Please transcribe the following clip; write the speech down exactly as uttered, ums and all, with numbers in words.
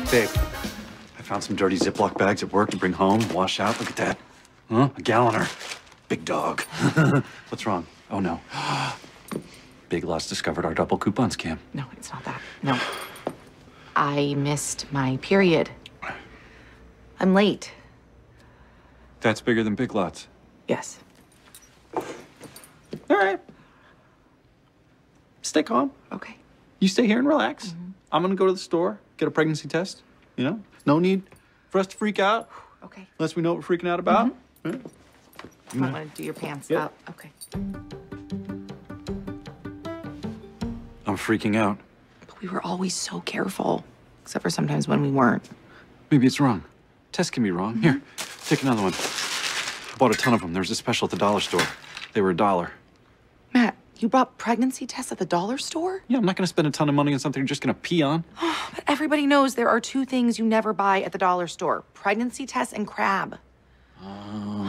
Babe, I found some dirty Ziploc bags at work to bring home, wash out. Look at that. Huh? A galloner. Big dog. What's wrong? Oh, no. Big Lots discovered our double coupon scam. No, it's not that. No. I missed my period. I'm late. That's bigger than Big Lots. Yes. All right. Stay calm. Okay. You stay here and relax. Mm-hmm. I'm gonna go to the store, get a pregnancy test. You know, no need for us to freak out. Okay. Unless we know what we're freaking out about. Mm-hmm. Yeah. You might want to do your pants Yep. up. Okay. I'm freaking out. But we were always so careful, except for sometimes when we weren't. Maybe it's wrong. Tests can be wrong. Mm-hmm. Here, take another one. I bought a ton of them. There was a special at the dollar store. They were a dollar. Matt, you bought pregnancy tests at the dollar store? Yeah, I'm not gonna spend a ton of money on something you're just gonna pee on. But everybody knows there are two things you never buy at the dollar store: pregnancy tests and crab. Oh.